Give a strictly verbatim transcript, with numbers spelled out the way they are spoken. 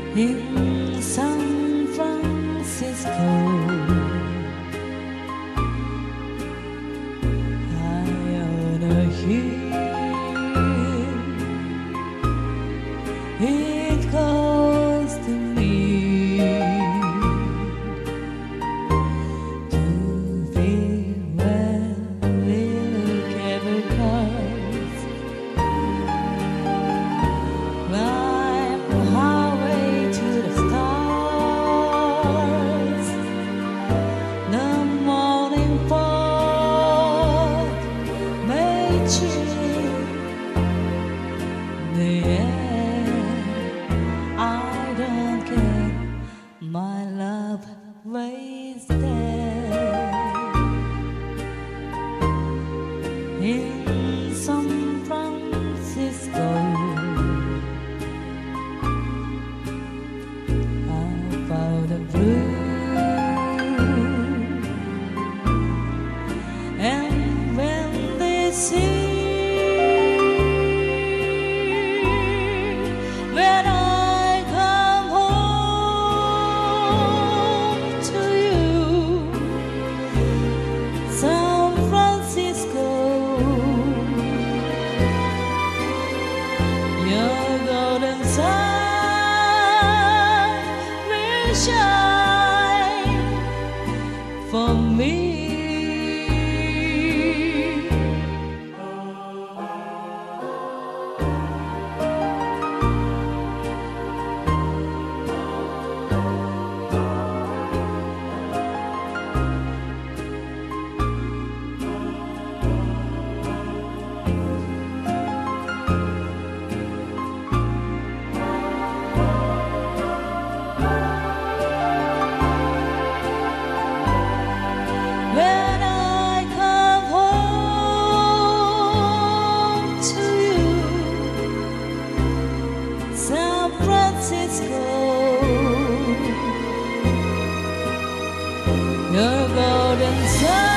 in San Francisco. High on a hill, it calls to me to be where little cable cars climb the highway to the stars. The morning fog may chill the air. I don't care, my love wasted in San Francisco. About the blue, and when they see, when I come home to you, San Francisco, your golden sun will shine for me. When I come home to you, San Francisco, your golden sun